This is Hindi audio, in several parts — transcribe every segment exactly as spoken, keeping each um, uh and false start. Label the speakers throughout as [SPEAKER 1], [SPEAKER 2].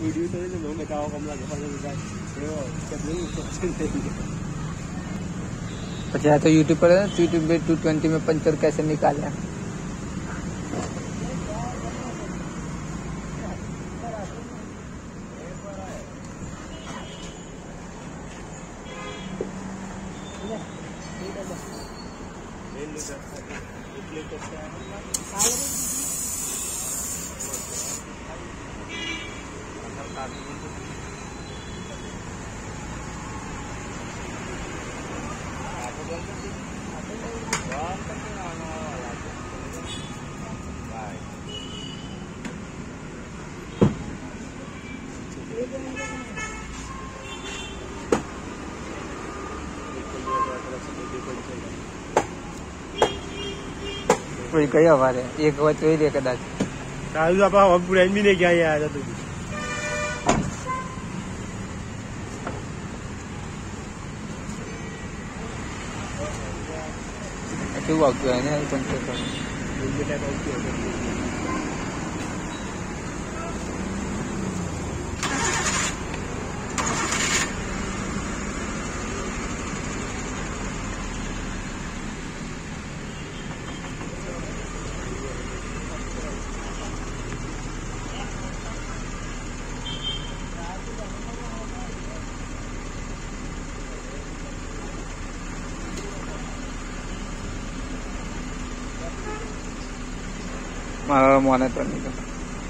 [SPEAKER 1] वीडियो तो नहीं मैं बताओ कम लगे फल का वो कितने
[SPEAKER 2] अच्छा तो यूट्यूब पर है यूट्यूब पे टू ट्वेंटी में पंचर कैसे निकाले कोई कई हमारे एक बार तो ही कदाच
[SPEAKER 1] हम पूरा भी नहीं क्या आया था
[SPEAKER 2] क्यों वाक है ना पंचर का मारा माने तो नहीं था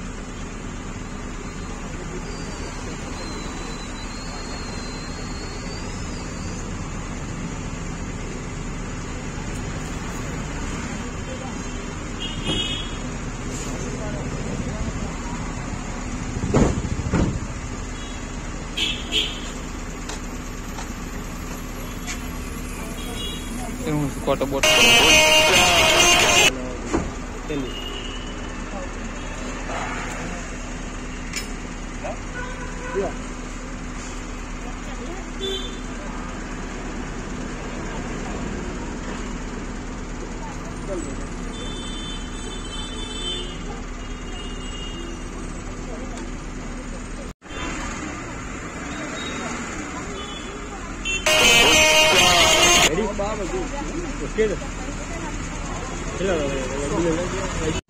[SPEAKER 2] कोटा boat
[SPEAKER 1] Yeah. Ready? Okay. Chalo.